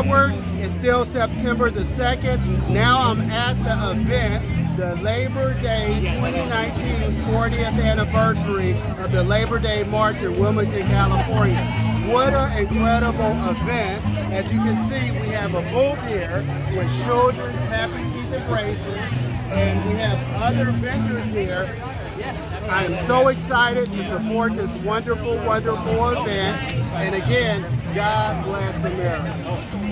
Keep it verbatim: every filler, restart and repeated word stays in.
Fireworks. It's still September the second. Now I'm at the event, the Labor Day twenty nineteen fortieth anniversary of the Labor Day March in Wilmington, California. What an incredible event. As you can see, we have a booth here with children's happy teeth and braces, and we have other vendors here. I am so excited to support this wonderful, wonderful event. And again, God bless America.